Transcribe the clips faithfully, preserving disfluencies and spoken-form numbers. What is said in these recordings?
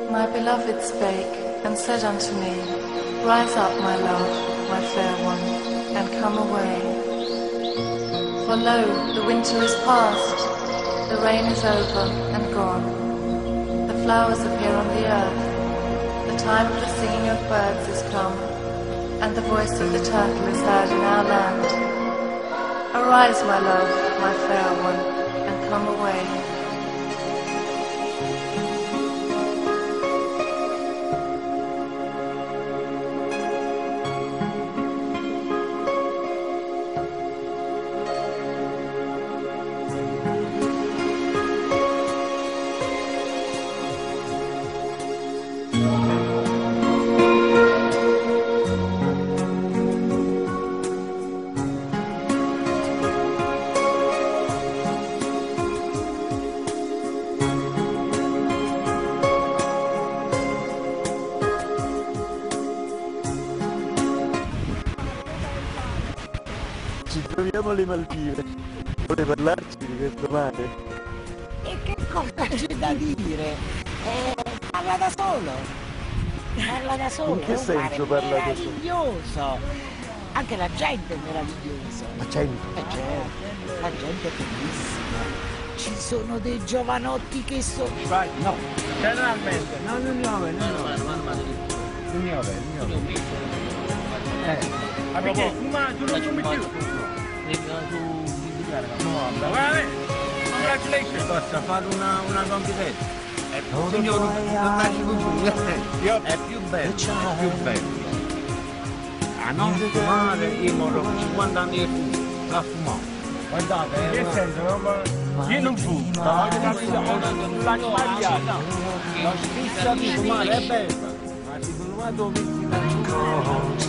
My beloved spake, and said unto me, Rise up, my love, my fair one, and come away. For lo, the winter is past, the rain is over and gone. The flowers appear on the earth, the time of the singing of birds is come, and the voice of the turtle is heard in our land. Arise, my love, my fair one, and come away. Ci troviamo alle Maldive, vuole parlarci di questo mare? E che cosa c'è da dire? Eh, parla da solo, parla da solo, In che è un senso mare parla da solo? meraviglioso, anche la gente è meravigliosa. La gente? Eh certo, la gente è bellissima, ci sono dei giovanotti che sono... No, generalmente, no, non nove, non nove, non nove, non nove. Eh. Ma perché? Ma tu non ci metti più? Congratulations! Posso fare una, una confidenza? È signor, è più bello, è più bello. A non fumare, io morro cinquanta anni e fumo, la fumavo. Guardate, che senso? Io non fumo, la sbagliata. La stessa di fumare è bella, ma di fumare dove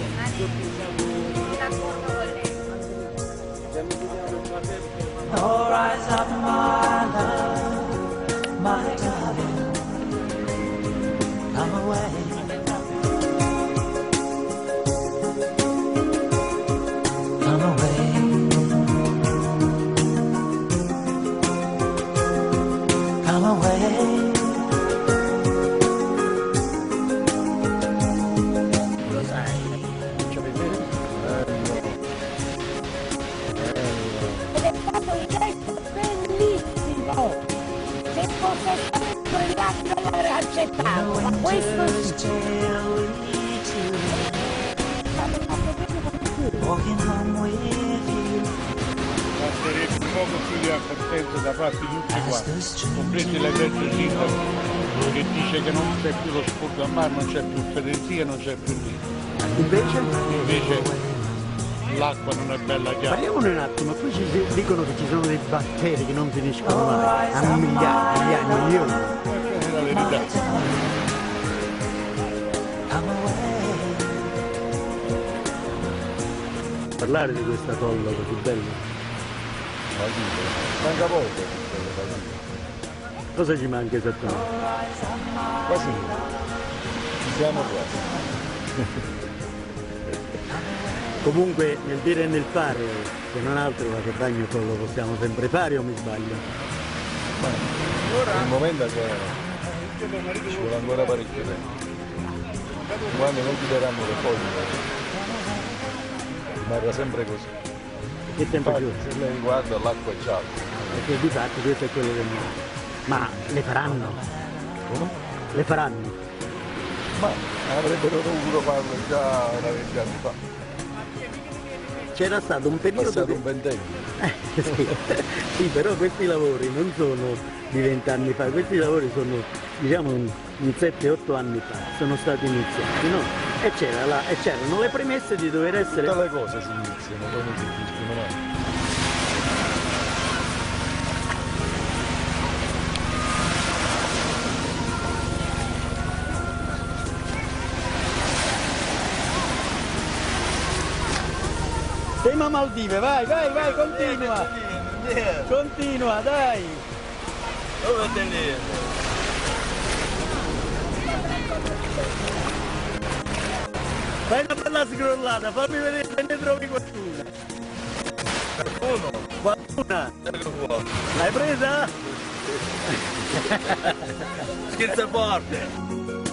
Oh, rise up, my love, my darling, come away. Come away. Come away. Lo sai, faccio vedere? Ed è stato un gesto bellissimo! Se fosse stato brillante l'avrei accettato, ma questo sì! Walking home with you. Basterebbe poco più di accortenza da parte di tutti As quanti, the street compresi l'esercito sindaco che dice che non c'è più lo sporco a mare, non c'è più Federica, non c'è più lì. Invece? Invece l'acqua non è bella chiara. Parliamone un attimo, poi ci dicono che ci sono dei batteri che non finiscono mai, a migliaia, migliaia, milioni. Questa è la verità. come away. Parlare di questa tolla così bella. Manca poco. Cosa ci manca esattamente? Quasi ci siamo quasi. Comunque nel dire e nel fare, se non altro qualche bagno poi lo possiamo sempre fare o mi sbaglio? Ma il momento è che ci vuole ancora parecchio tempo. Quando non chiuderanno le foglie rimarrà sempre così. Che tempo ci Infatti, vuole? se lei guarda l'acqua è gialla. Perché di fatto questo è quello del mare. Ma le faranno? Come? Le faranno? Ma avrebbero dovuto farlo già una ventina anni fa. C'era stato un È periodo passato che... un ventennio. Eh, sì. Sì, però questi lavori non sono di vent'anni fa, questi lavori sono diciamo un, un sette otto anni fa, sono stati iniziati, no? E c'erano le premesse di dover essere... Tutte le cose si iniziano, poi non si finiscono mai. Siamo a Maldive, vai, vai, vai, continua! Continua, dai! Dove te ne? Fai una bella scrollata, fammi vedere se ne trovi qualcuno! Uno. Qualcuno una! Ecco qua. L'hai presa? Scherza forte!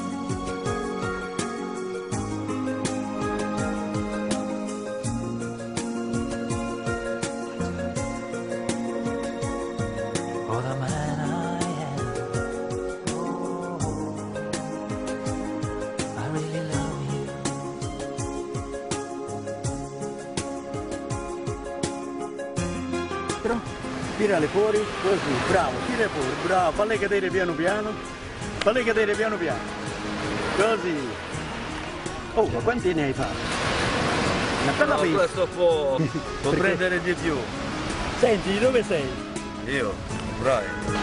Oh, the man I am. Oh, I really love you. Tirale fuori, così, bravo, tira fuori, bravo, falle cadere piano piano, falle cadere piano piano, così. Oh, ma quanti ne hai fatti? Una bella No, pizza. questo può, può Perché? prendere di più. Senti, di dove sei? Io, Brian.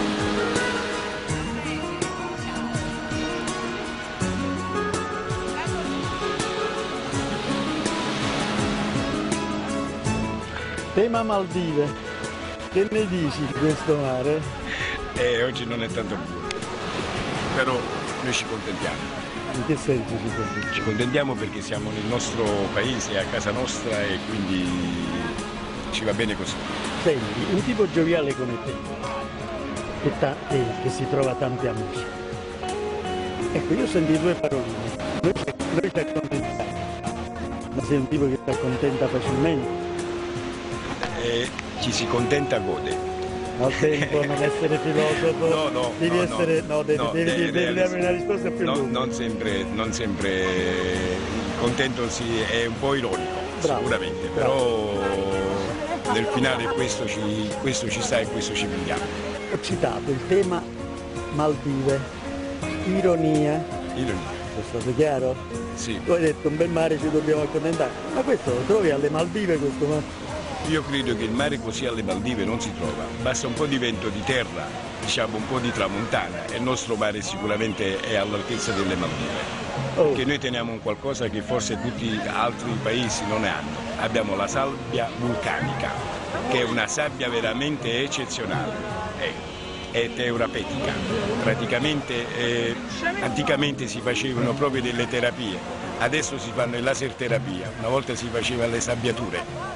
Tema Maldive, che ne dici di questo mare? E oggi non è tanto buono, però noi ci contentiamo. In che senso ci senti? Ci contentiamo perché siamo nel nostro paese, a casa nostra e quindi ci va bene così. Senti, un tipo gioviale come te, che, ta- che, che si trova tanti amici. Ecco, io senti due paroline, noi ci, noi ci accontentiamo, ma sei un tipo che si accontenta facilmente. E chi si contenta gode. Al tempo non essere filosofo, No, no, devi no, essere, no, devi, no, devi, devi, devi darmi una risposta più No, lunga. non sempre, non sempre contento si è un po' ironico, Bravo, sicuramente, bravo. però nel finale questo ci, questo ci sta e questo ci prendiamo. Ho citato il tema Maldive, ironia, Ironia, è stato chiaro? sì. Tu hai detto un bel mare ci dobbiamo accontentare, ma questo lo trovi alle Maldive questo mare? Io credo che il mare così alle Maldive non si trova, basta un po' di vento di terra, diciamo un po' di tramontana e il nostro mare sicuramente è all'altezza delle Maldive. Oh, Perché noi teniamo un qualcosa che forse tutti gli altri paesi non ne hanno. Abbiamo la sabbia vulcanica, che è una sabbia veramente eccezionale eh, è terapeutica. Praticamente eh, anticamente si facevano proprio delle terapie, adesso si fanno il laser terapia, una volta si faceva le sabbiature.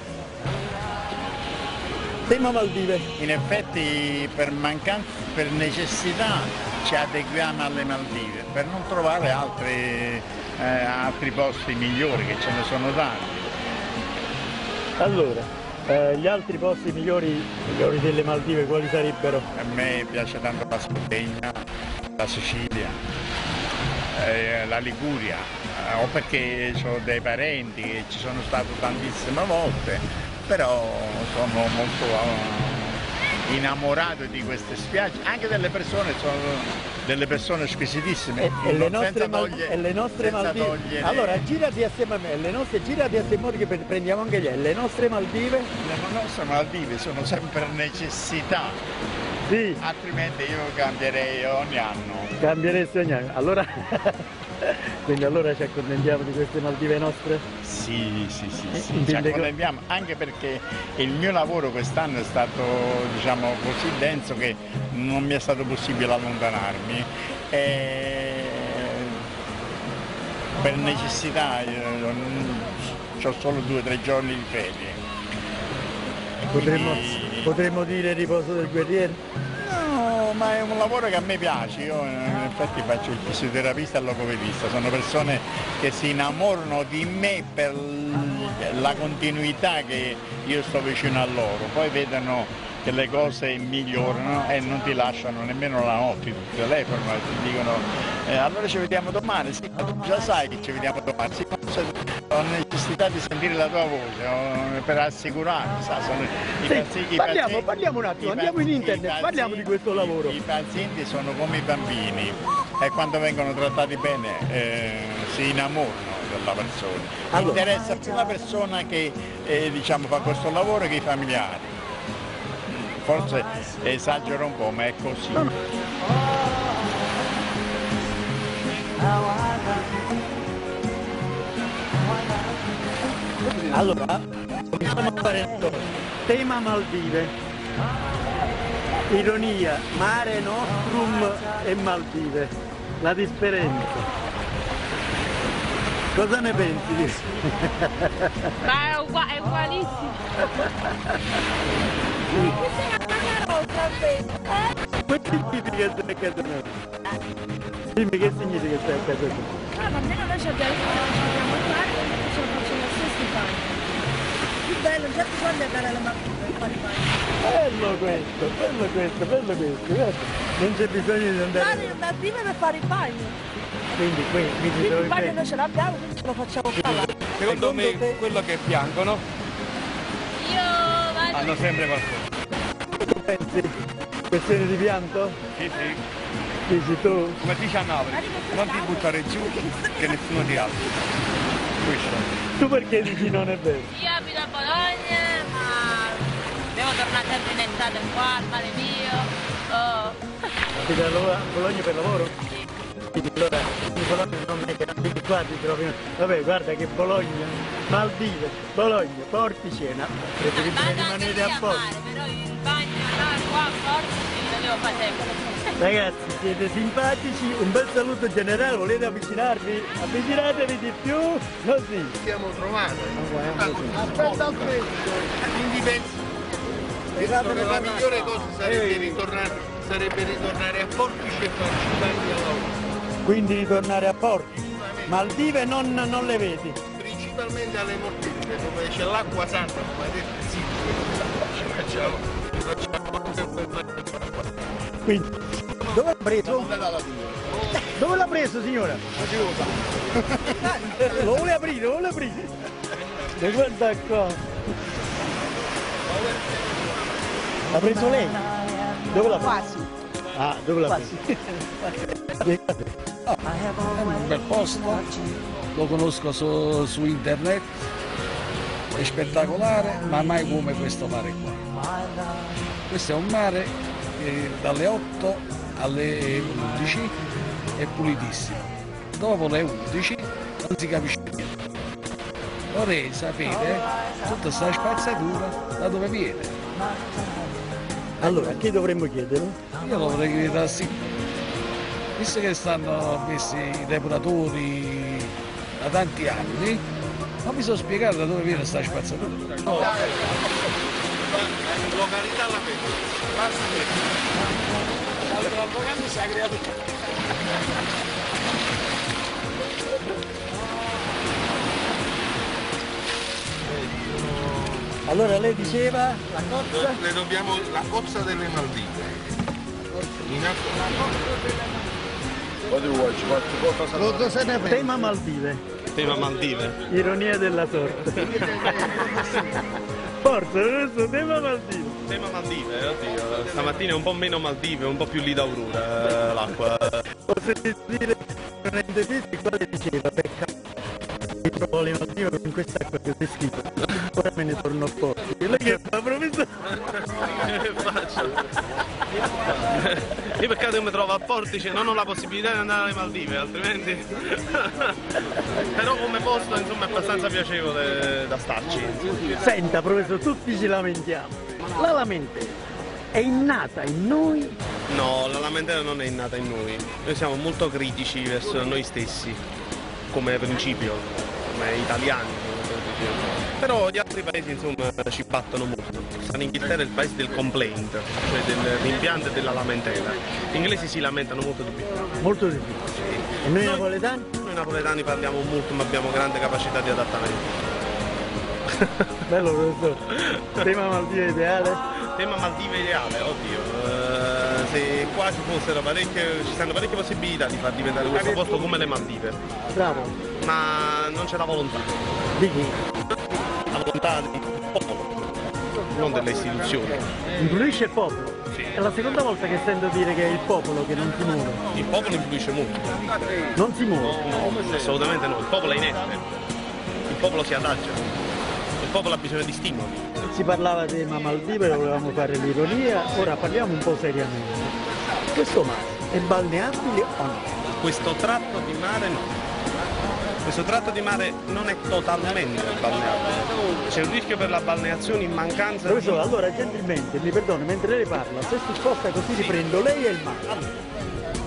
tema Maldive, In effetti per mancanza, per necessità ci adeguiamo alle Maldive, per non trovare altri, eh, altri posti migliori, che ce ne sono tanti. allora, eh, gli altri posti migliori, migliori delle Maldive quali sarebbero? A me piace tanto la Sardegna, la Sicilia, eh, la Liguria, eh, o perché ho dei parenti che ci sono stato tantissime volte, però sono molto eh, innamorato di queste spiagge, anche delle persone, sono delle persone squisitissime. E, e le non- nostre, senza Mal- toglie- e le nostre senza Maldive? togliere- Allora, girati assieme a me, le nostre, girati assieme a me che pre- prendiamo anche lei, le nostre Maldive? Le nostre Maldive sono sempre necessità, Sì, altrimenti io cambierei ogni anno. cambieresti ogni anno. Allora, quindi allora ci accontentiamo di queste Maldive nostre? Sì, sì, sì, Eh, sì, intende ci che- accontentiamo, anche perché il mio lavoro quest'anno è stato, diciamo, così denso che non mi è stato possibile allontanarmi. E per necessità ho solo due o tre giorni di ferie. Potremmo, Quindi- potremmo dire riposo del guerriero? No, ma è un lavoro che a me piace, io in effetti faccio il fisioterapista e il logovedista, sono persone che si innamorano di me per la continuità che io sto vicino a loro, poi vedono che le cose migliorano e non ti lasciano nemmeno la notte, ti telefonano e ti dicono eh, allora ci vediamo domani, sì, ma tu già sai che ci vediamo domani, sì, ma se- ho necessità di sentire la tua voce ho- per assicurarmi, sa, sono i Sì, pazi- i parliamo- pazienti- parliamo un attimo, i andiamo in pazi- internet, i parliamo di questo lavoro. I, i pazienti sono come i bambini e quando vengono trattati bene eh, si innamorano della persona. Allora. Interessa più la persona che eh, diciamo, fa questo lavoro che i familiari. Forse esagero un po', ma è così. Allora, cominciamo a fare il tono. Tema Maldive. Ironia, mare nostrum e Maldive. La differenza. Cosa ne pensi di Ma è, ugua- è ugualissimo. Che significa stare a casa nostra? Dimmi che significa stare a casa tua? Ah, ma almeno noi ci abbiamo il mare e ci facciamo lo stesso bagno. Più bello, già ti guardi andare alla mattina e fare il bagno. Bello questo, bello questo, bello questo, guarda. Non c'è bisogno di andare. Fare il mattino per fare il bagno. Quindi qui mi ci Quindi trovi il bagno bene. noi ce l'abbiamo, quindi ce lo facciamo fare. Secondo me quello che piangono Io vado. hanno sempre qualcosa. Tu pensi? Questione di pianto? Sì, sì. Dici tu? Come dice a Napoli, non ti buttare giù che nessuno ti alza. Questo. Tu perché dici non è vero? Io abito a Bologna, ma devo tornare sempre in estate qua, al mare mio. Oh. Abiti a Bologna per lavoro? Quindi allora in Bologna non è che abiti qua, ti trovi. Vabbè, guarda che Bologna, Maldive, Bologna, Porticena, preferibile Vado anche rimanere lì a a posto. mare, però il bagno là, qua, forse sì, lo devo fare sempre. Ragazzi, siete simpatici, un bel saluto generale, volete avvicinarvi? Avvicinatevi di più, così. Siamo trovati. Aspetta un freddo. Quindi penso che la migliore cosa sarebbe ritornare, sarebbe ritornare a Portici e farci i bagni al lavoro. Quindi ritornare a Portici. Maldive non, non le vedi? Principalmente alle Maldive, dove c'è l'acqua santa, come ha detto sì, ci facciamo, ci facciamo. Quindi, dove l'ha preso? Dove l'ha preso, signora? Lo vuole aprire, lo vuole aprire. E guarda qua. L'ha preso lei? Dove l'ha preso? Quasi. Ah, dove l'ha preso? Un bel posto, lo conosco su, su internet, è spettacolare, ma mai come questo mare qua. Questo è un mare che dalle otto alle undici è pulitissimo, dopo le undici non si capisce niente. Vorrei sapere tutta questa spazzatura da dove viene. Allora, che dovremmo chiedere? Io lo vorrei chiedere a sì. Visto che stanno messi i depuratori da tanti anni, non mi so spiegare da dove viene questa spazzatura. No. Località la Allora lei diceva la cozza? Le dobbiamo la cozza delle Maldive. In acqua. Tema Maldive. Tema Maldive. Ironia della sorte. Forza, adesso tema Maldive. Tema Maldive, oddio. Stamattina è un po' meno Maldive, un po' più lì d'Aurora l'acqua. Posso dire non è indeciso quale diceva peccato. Mi trovo le Maldive con quest'acqua che è schifo. Ora me ne torno a posto. E lei che fa promesso? Che faccio? Io peccato che mi trovo a Portici, non ho la possibilità di andare alle Maldive, altrimenti. Però come posto insomma è abbastanza piacevole da starci. Senta professore, tutti ci lamentiamo. La lamentela è innata in noi? No, la lamentela non è innata in noi. Noi siamo molto critici verso noi stessi, come principio, come italiani. Però gli altri paesi insomma ci battono molto. In Inghilterra è il paese del complaint, cioè del rimpianto e della lamentela. Gli inglesi si lamentano molto di più. Molto di più. Sì. E noi, noi napoletani? Noi napoletani parliamo molto ma abbiamo grande capacità di adattamento. Bello professore. Tema Maldive ideale? Tema Maldive ideale, oddio. Uh, se qua ci fossero parecchie, ci stanno parecchie possibilità di far diventare questo posto come le Maldive. Bravo. Ma non c'è la volontà. Di chi? La volontà del popolo, non delle istituzioni. Influisce il popolo? Sì. È la seconda volta che sento dire che è il popolo che non si muove. Il popolo influisce molto. Non si muove? No, assolutamente no. Il popolo è inerte. Il popolo si adagia. Il popolo ha bisogno di stimoli. Si parlava di tema Maldive, volevamo fare l'ironia, ora parliamo un po' seriamente. Questo mare è balneabile o no? Questo tratto di mare no. Questo tratto di mare non è totalmente balneabile. C'è un rischio per la balneazione in mancanza di... Professore, allora gentilmente, mi perdoni, mentre lei parla, se si sposta così riprendo lei e il mare. Allora,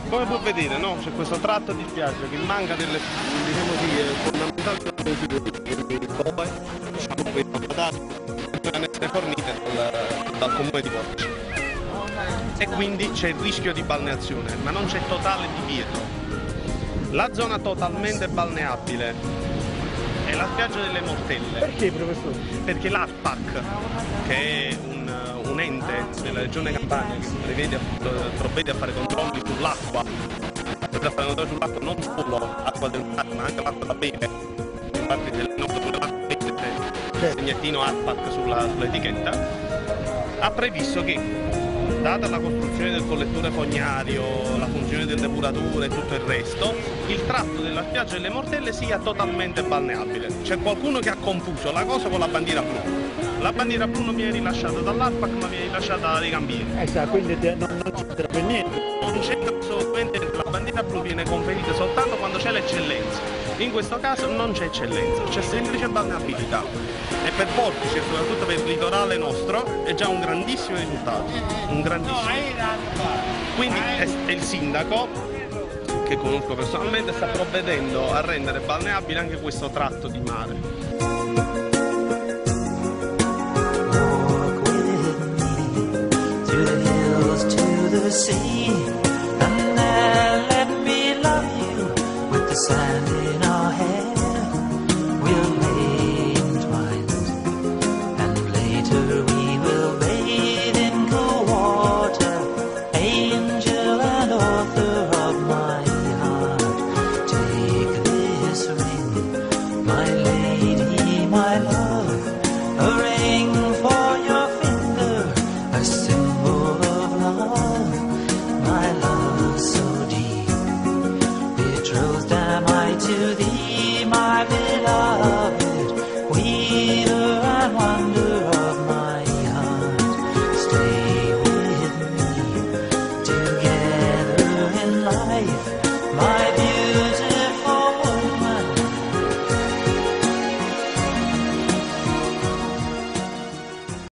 Come può vedere, no? C'è questo tratto di spiaggia che manca delle, diciamo così, fondamentali quindi poi, diciamo, quei proprietari devono essere fornite dal, dal comune di Portici. E quindi c'è il rischio di balneazione, ma non c'è totale divieto. La zona totalmente balneabile è la spiaggia delle Mortelle. Perché, professore? Perché l'ARPAC, che è un, un ente della regione Campania che prevede, provvede a fare controlli sull'acqua, provvede a fare controlli sull'acqua non solo acqua del mare ma anche l'acqua da bere, infatti del nostro c'è il segnettino ARPAC sulla, sull'etichetta, ha previsto che, data la costruzione del collettore fognario, la funzione del depuratore e tutto il resto, il tratto della spiaggia delle Mortelle sia totalmente balneabile. C'è qualcuno che ha confuso la cosa con la bandiera blu. La bandiera blu non viene rilasciata dall'ARPAC ma viene rilasciata dai Cambieri. Esatto, quindi non, non c'entra per niente. Non c'entra assolutamente niente, la bandiera blu viene conferita soltanto quando c'è l'eccellenza. In questo caso non c'è eccellenza, c'è semplice balneabilità. E per Portici e soprattutto per il litorale nostro è già un grandissimo risultato, un grandissimo. Quindi è, è il sindaco, che conosco personalmente, sta provvedendo a rendere balneabile anche questo tratto di mare. Walk with me through the hills to the sea, and there let me love you with the sand in our hair. We'll lay entwined, and later we will bathe in cool water. Angel and author of my heart, take this ring, my lady, my love, a ring for your finger, a symbol of love, my love so deep. Betrothed am I to thee, my beloved.